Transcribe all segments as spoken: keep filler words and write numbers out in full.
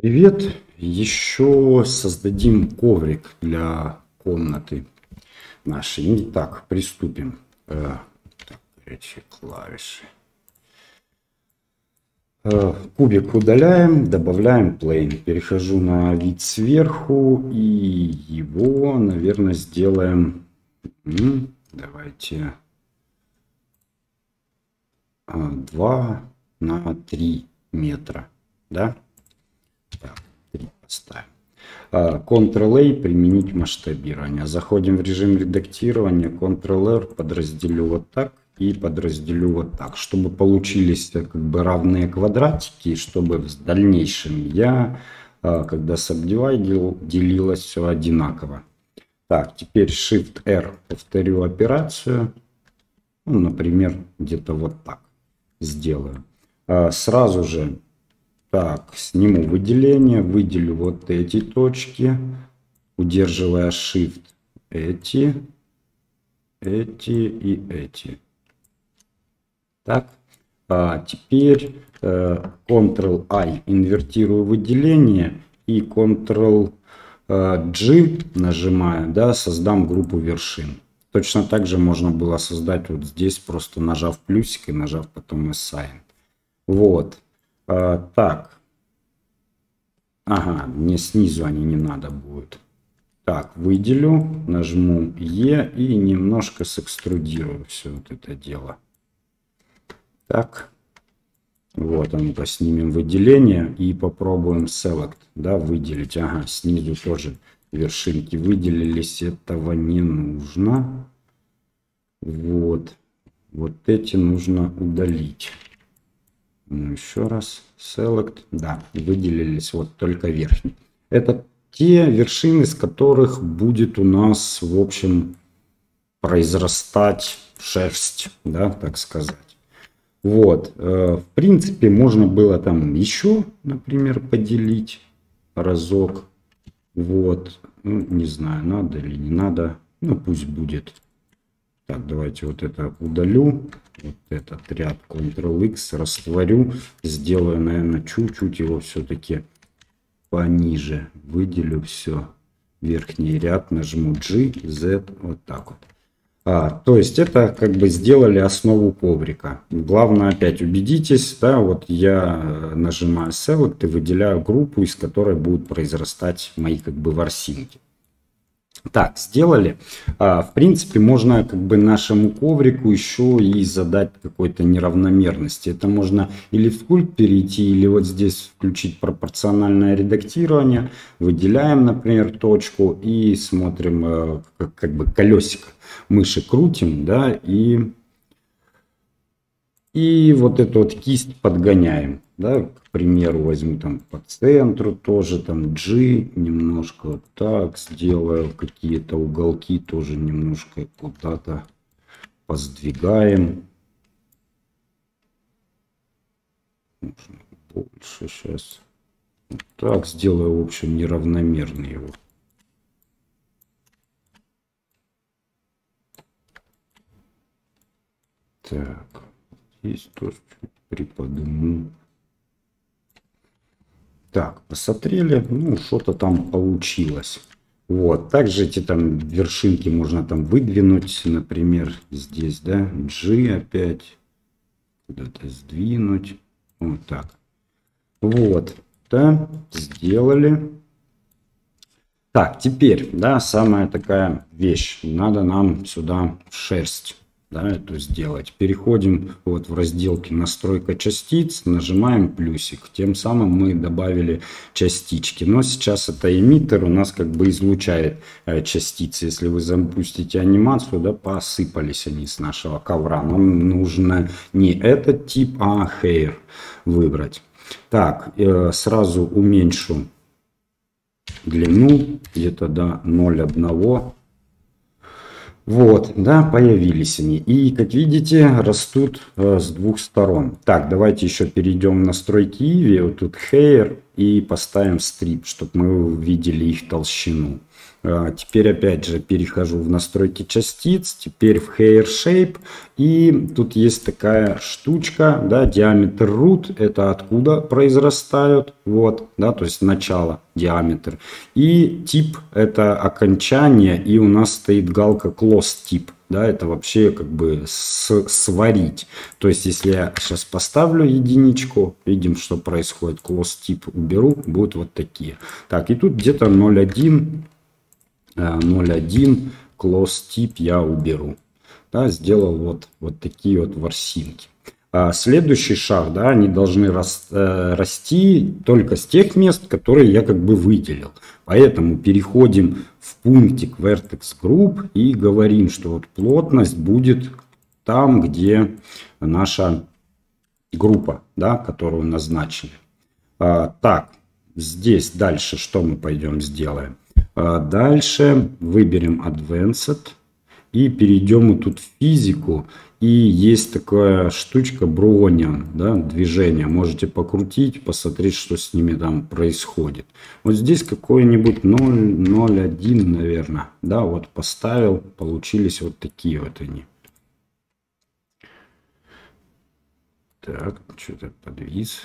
Привет! Еще создадим коврик для комнаты нашей. Итак, приступим. Э, так, горячие клавиши. Э, кубик удаляем, добавляем plane. Перехожу на вид сверху и его, наверное, сделаем. Давайте два на три метра. Да? Так, три поставим. контрол-A применить масштабирование. Заходим в режим редактирования. контрол-R подразделю вот так и подразделю вот так, чтобы получились как бы равные квадратики, чтобы в дальнейшем я, когда subdivide, делилось все одинаково. Так, теперь Shift-R повторю операцию. Ну, например, где-то вот так сделаю. Сразу же так, сниму выделение, выделю вот эти точки, удерживая Shift, эти, эти и эти. Так, а теперь э, контрол-I инвертирую выделение и контрол-G нажимаю, да, создам группу вершин. Точно так же можно было создать вот здесь, просто нажав плюсик и нажав потом Assign. Вот. А, так. Ага, мне снизу они не надо будет. Так, выделю, нажму E и немножко сэкструдирую все вот это дело. Так. Вот, а ну-ка снимем выделение и попробуем Select, да, выделить. Ага, снизу тоже вершинки выделились, этого не нужно. Вот. Вот эти нужно удалить. Ну, еще раз Select, да, выделились вот только верхние. Это те вершины, с которых будет у нас, в общем, произрастать шерсть, да, так сказать. Вот, в принципе, можно было там еще, например, поделить разок. Вот, ну, не знаю, надо или не надо, ну, пусть будет. Так, давайте вот это удалю, вот этот ряд контрол-X растворю, сделаю, наверное, чуть-чуть его все-таки пониже, выделю все, верхний ряд, нажму G, Z, вот так вот. А, то есть это как бы сделали основу коврика. Главное опять убедитесь, да, вот я нажимаю Select и выделяю группу, из которой будут произрастать мои как бы ворсинки. Так, сделали. А, в принципе, можно как бы нашему коврику еще и задать какой-то неравномерности. Это можно или в скульпт перейти, или вот здесь включить пропорциональное редактирование. Выделяем, например, точку и смотрим, как, как бы колесико мыши крутим, да, и, и вот эту вот кисть подгоняем. Да, к примеру, возьму там по центру тоже, там G, немножко вот так сделаю, какие-то уголки тоже немножко куда-то поздвигаем. Можно больше сейчас. Вот так сделаю, в общем, неравномерный его. Так, здесь тоже чуть приподниму. Так, посмотрели, ну, что-то там получилось. Вот, также эти там вершинки можно там выдвинуть, например, здесь, да, G опять, куда-то сдвинуть, вот так. Вот, да, сделали. Так, теперь, да, самая такая вещь, надо нам сюда шерсть. Да, это сделать. Переходим вот в разделке настройка частиц, нажимаем плюсик. Тем самым мы добавили частички. Но сейчас это эмиттер у нас как бы излучает э, частицы. Если вы запустите анимацию, да, посыпались они с нашего ковра. Нам нужно не этот тип, а hair выбрать. Так, э, сразу уменьшу длину где-то до ноль целых одна десятая. Вот, да, появились они. И, как видите, растут э, с двух сторон. Так, давайте еще перейдем в настройки Eevee. Вот тут Hair и поставим Strip, чтобы мы увидели их толщину. Теперь опять же перехожу в настройки частиц, теперь в Hair Shape, и тут есть такая штучка, да, диаметр root, это откуда произрастают, вот, да, то есть начало, диаметр, и тип это окончание, и у нас стоит галка close tip, да, это вообще как бы с, сварить, то есть если я сейчас поставлю единичку, видим, что происходит, close tip уберу, будут вот такие, так, и тут где-то ноль один ноль один close tip я уберу, да, сделал вот вот такие вот ворсинки. А следующий шаг, да, они должны рас, э, расти только с тех мест, которые я как бы выделил, поэтому переходим в пунктик vertex group и говорим, что вот плотность будет там, где наша группа, да, которую назначили. А, так, здесь дальше что мы пойдем сделаем? Дальше выберем Advanced и перейдем тут в физику. И есть такая штучка Broughanian, да, движение. Можете покрутить, посмотреть, что с ними там происходит. Вот здесь какой-нибудь ноль ноль один, наверное. Да, вот поставил, получились вот такие вот они. Так, что-то подвис.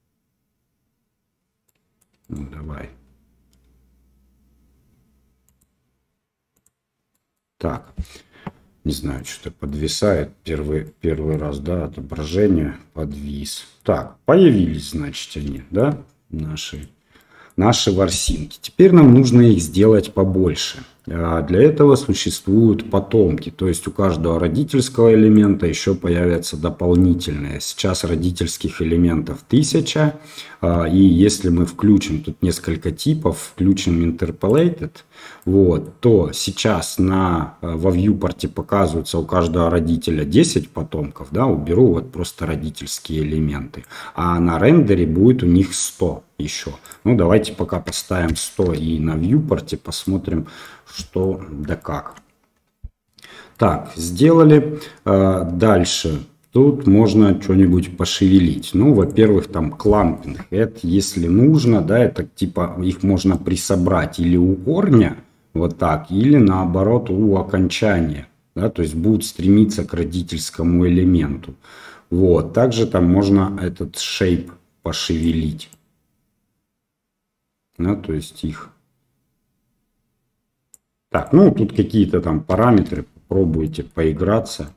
Ну, давай. Так, не знаю, что-то подвисает. Первый, первый раз, да, отображение подвис. Так, появились, значит, они, да, наши, наши ворсинки. Теперь нам нужно их сделать побольше. А для этого существуют потомки. То есть у каждого родительского элемента еще появятся дополнительные. Сейчас родительских элементов тысяча. И если мы включим тут несколько типов, включим Interpolated, вот, то сейчас на, во viewport показываются у каждого родителя десять потомков. Да, уберу вот просто родительские элементы. А на рендере будет у них сто еще. Ну, давайте пока поставим сто и на viewport посмотрим, что да как. Так, сделали. Дальше. Тут можно что-нибудь пошевелить. Ну, во-первых, там клампинг. Это если нужно, да, это типа их можно присобрать или у корня, вот так, или наоборот у окончания. Да, то есть будут стремиться к родительскому элементу. Вот. Также там можно этот shape пошевелить. Да, то есть их... Так, ну тут какие-то там параметры, попробуйте поиграться.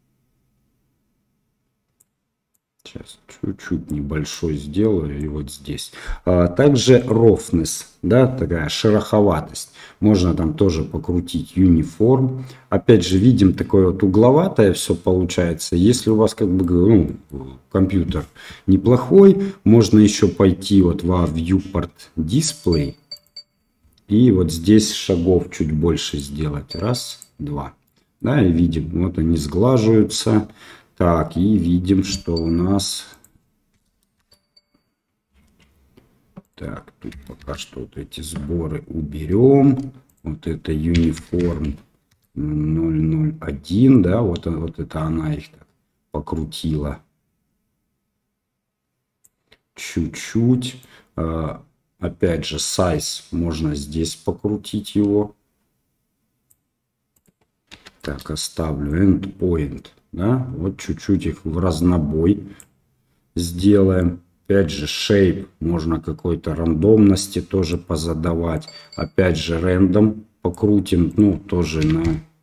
Сейчас чуть-чуть небольшой сделаю и вот здесь. А, также roughness, да, такая шероховатость. Можно там тоже покрутить uniform. Опять же видим такое вот угловатое все получается. Если у вас как бы ну, компьютер неплохой, можно еще пойти вот во viewport display. И вот здесь шагов чуть больше сделать. Раз, два. Да, и видим, вот они сглаживаются. Так, и видим, что у нас... Так, тут пока что вот эти сборы уберем. Вот это uniform ноль ноль один, да, вот, вот это она их так покрутила. Чуть-чуть. Опять же, size можно здесь покрутить его. Так, оставлю endpoint. Да? Вот чуть-чуть их в разнобой сделаем. Опять же, shape можно какой-то рандомности тоже позадавать. Опять же, рандом покрутим. Ну, тоже на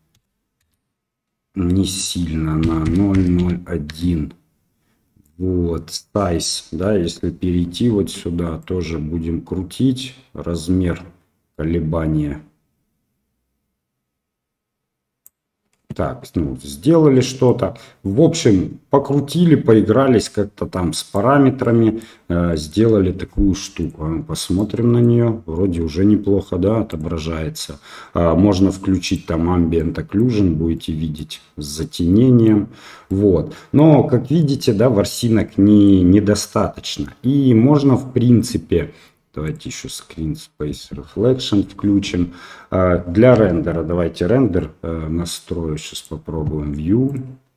не сильно, на ноль ноль один. Вот, size, да, если перейти вот сюда, тоже будем крутить размер колебания. Так, ну, сделали что-то. В общем, покрутили, поигрались как-то там с параметрами, э, сделали такую штуку. Посмотрим на нее. Вроде уже неплохо, да, отображается. Э, можно включить там Ambient Occlusion, будете видеть с затенением. Вот. Но, как видите, да, ворсинок не, недостаточно. И можно, в принципе... Давайте еще Screen Space Reflection включим. Для рендера давайте рендер настрою. Сейчас попробуем View.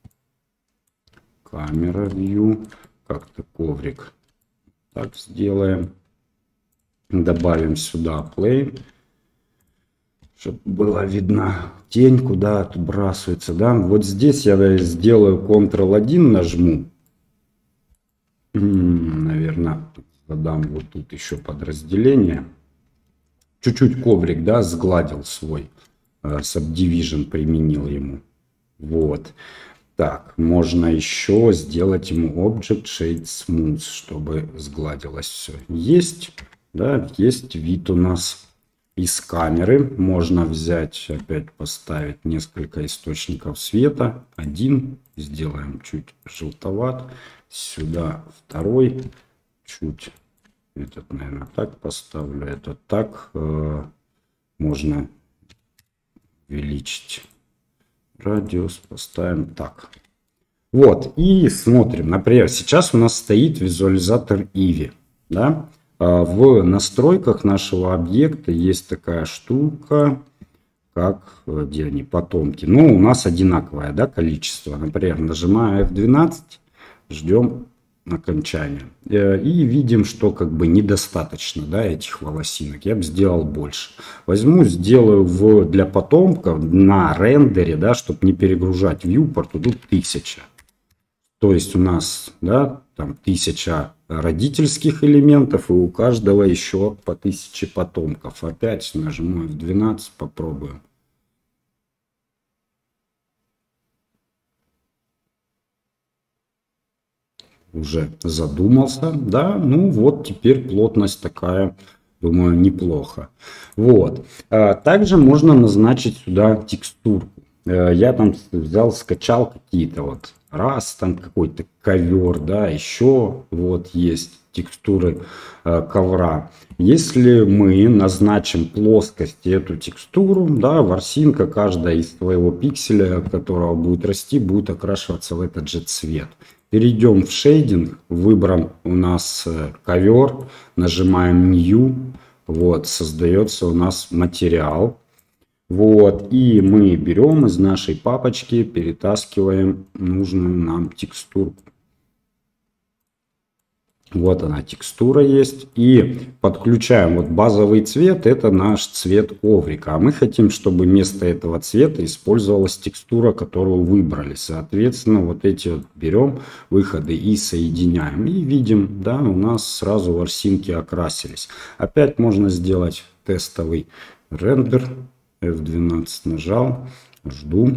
Камера View. Как-то коврик. Так сделаем. Добавим сюда Plane. чтобы была видна тень, куда отбрасывается, да. Вот здесь я сделаю контрол один, нажму. Наверное, задам вот тут еще подразделение. Чуть-чуть коврик, да, сгладил свой. Subdivision применил ему. Вот. Так, можно еще сделать ему Object Shade Smooth, чтобы сгладилось все. Есть, да, есть вид у нас из камеры. Можно взять, опять поставить несколько источников света. Один, сделаем чуть желтоват. Сюда второй, чуть, этот, наверное, так поставлю, этот так. Э, можно увеличить радиус, поставим так. Вот, и смотрим. Например, сейчас у нас стоит визуализатор Eevee. Да? В настройках нашего объекта есть такая штука, как, где они, потомки. Ну, у нас одинаковое, да, количество. Например, нажимаю эф двенадцать, ждем окончания. И видим, что как бы недостаточно, да, этих волосинок. Я бы сделал больше. Возьму, сделаю в, для потомков на рендере, да, чтобы не перегружать viewport, тут тысяча. То есть у нас, да, там тысяча родительских элементов, и у каждого еще по тысяче потомков. Опять нажму эф двенадцать, попробуем. Уже задумался, да, ну вот теперь плотность такая, думаю, неплохо. Вот, также можно назначить сюда текстурку. Я там взял, скачал какие-то вот, раз там какой-то ковер, да, еще вот есть текстуры ковра. Если мы назначим плоскости эту текстуру, да, ворсинка каждая из своего пикселя, от которого будет расти, будет окрашиваться в этот же цвет. Перейдем в шейдинг, выбран у нас ковер, нажимаем New, вот, создается у нас материал. Вот, и мы берем из нашей папочки, перетаскиваем нужную нам текстурку. Вот она, текстура есть. И подключаем вот базовый цвет, это наш цвет коврика. А мы хотим, чтобы вместо этого цвета использовалась текстура, которую выбрали. Соответственно, вот эти вот берем выходы и соединяем. И видим, да, у нас сразу ворсинки окрасились. Опять можно сделать тестовый рендер. эф двенадцать нажал, жду.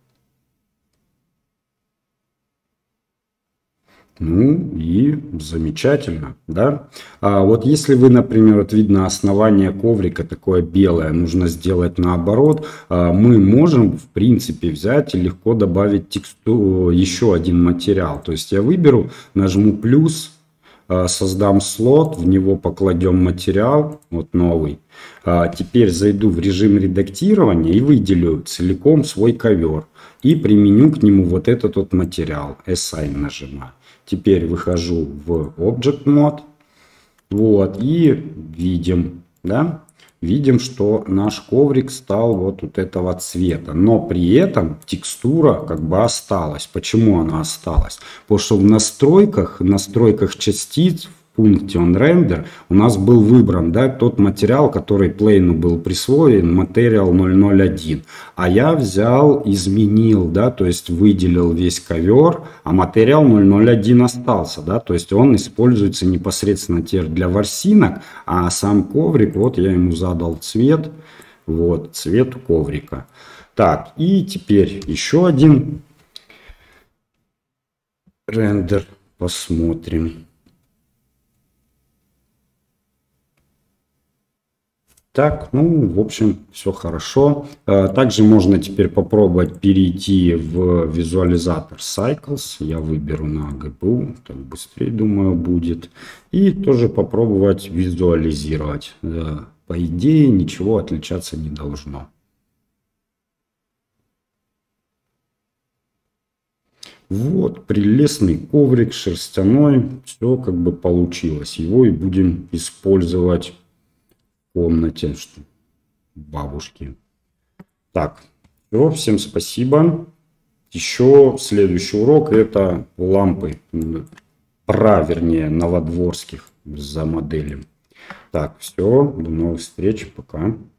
Ну и замечательно, да. А вот если вы, например, вот видно основание коврика такое белое, нужно сделать наоборот, мы можем в принципе взять и легко добавить текстуру, еще один материал. То есть я выберу, нажму плюс, создам слот, в него покладем материал, вот новый. Теперь зайду в режим редактирования и выделю целиком свой ковер и применю к нему вот этот вот материал. Assign нажимаю. Теперь выхожу в Object Mode, вот, и видим, да, видим, что наш коврик стал вот, вот этого цвета. Но при этом текстура как бы осталась. Почему она осталась? Потому что в настройках, настройках частиц, в пункте on render у нас был выбран, да, тот материал, который плейну был присвоен, Material ноль ноль один. А я взял, изменил, да, то есть выделил весь ковер, а Material ноль ноль один остался, да, то есть он используется непосредственно теперь для ворсинок, а сам коврик, вот я ему задал цвет, вот, цвет коврика. Так, и теперь еще один рендер посмотрим. Так, ну, в общем, все хорошо. Также можно теперь попробовать перейти в визуализатор Cycles. Я выберу на джи пи ю, так быстрее, думаю, будет. И тоже попробовать визуализировать. По идее, ничего отличаться не должно. Вот, прелестный коврик шерстяной. Все как бы получилось. Его и будем использовать комнате бабушки. Так, все, всем спасибо. Еще следующий урок это лампы, про, вернее, новодворских за моделью. Так, все, до новых встреч, пока.